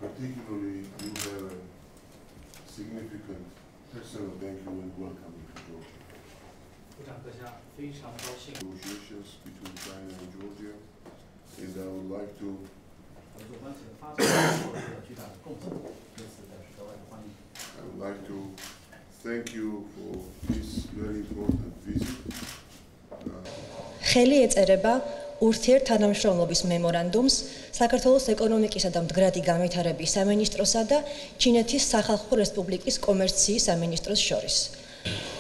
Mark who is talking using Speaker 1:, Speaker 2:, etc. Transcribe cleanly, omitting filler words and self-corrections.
Speaker 1: particularly you have a significant personal thank you and welcome to Georgia.
Speaker 2: 部长阁下，非常高兴。
Speaker 1: Negotiations between China and Georgia, and I would like to
Speaker 2: 合作关系的发展做出了巨大的贡献，对此表示格外的欢迎。
Speaker 1: I would like to thank you for this very important visit.
Speaker 3: ხელი ეწერება ურთიერთთანამშრომლობის მემორანდუმს საქართველოს ეკონომიკისა და მდგრადი განვითარების სამინისტროსა და ჩინეთის სახალხო რესპუბლიკის კომერციის სამინისტროს შორის.